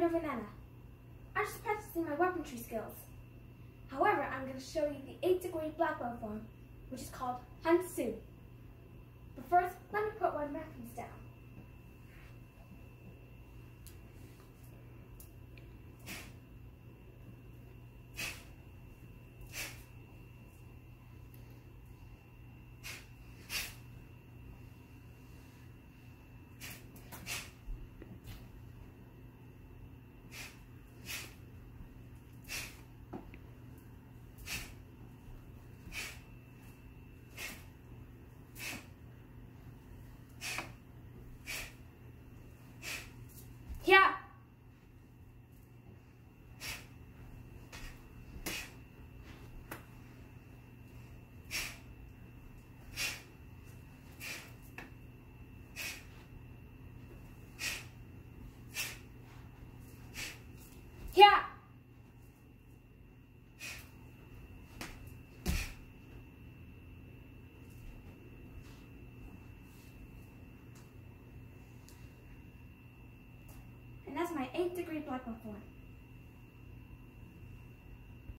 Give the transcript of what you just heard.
SuperNovaNana. I'm just practicing my weaponry skills. However, I'm going to show you the 8th-degree black belt form, which is called Hansoo. But first, let me put my weapons down. Yeah. Yeah. And that's my 8th-degree black belt form.